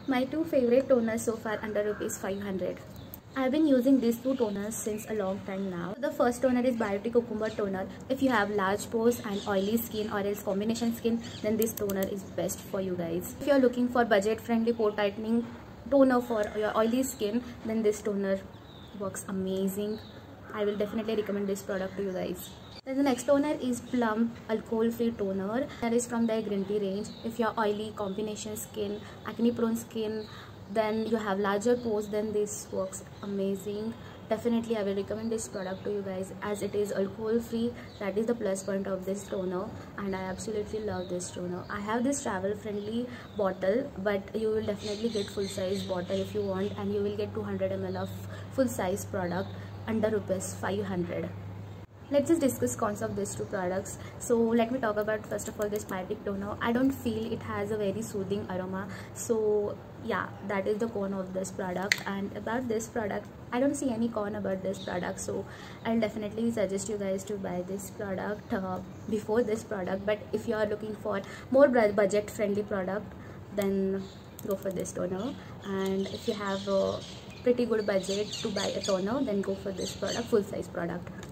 My two favorite toners so far under rupees 500. I've been using these two toners since a long time now. The first toner is Biotic Cucumber Toner. If you have large pores and oily skin or else combination skin, then this toner is best for you guys. If you're looking for budget friendly pore tightening toner for your oily skin, then this toner works amazing. I will definitely recommend this product to you guys. Then the next toner is Plum Alcohol Free Toner. That is from their green tea range. If you're oily, combination skin, acne prone skin, then you have larger pores, then this works amazing. Definitely I will recommend this product to you guys as it is alcohol free. That is the plus point of this toner, and I absolutely love this toner. I have this travel friendly bottle, but you will definitely get full size bottle if you want, and you will get 200 ml of full size product under rupees 500. Let's just discuss cons of these two products. So let me talk about first of all this Biotic toner. I don't feel it has a very soothing aroma. So yeah, that is the con of this product. And about this product, I don't see any con about this product. So I'll definitely suggest you guys to buy this product before this product. But if you are looking for more budget friendly product, then go for this toner. And if you have a pretty good budget to buy a toner, then go for this product, full size product.